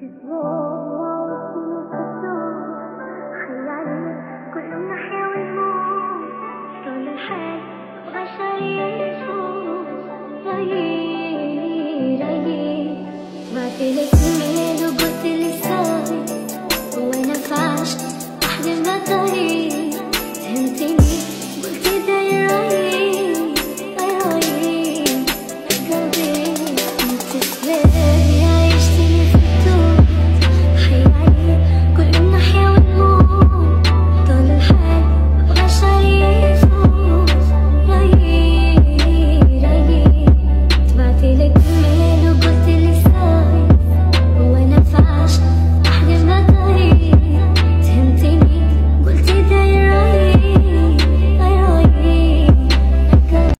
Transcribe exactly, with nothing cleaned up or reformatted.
خيالي كل ناحية والموت شلون الحال بشر يشوف. رايي رايي ما تلك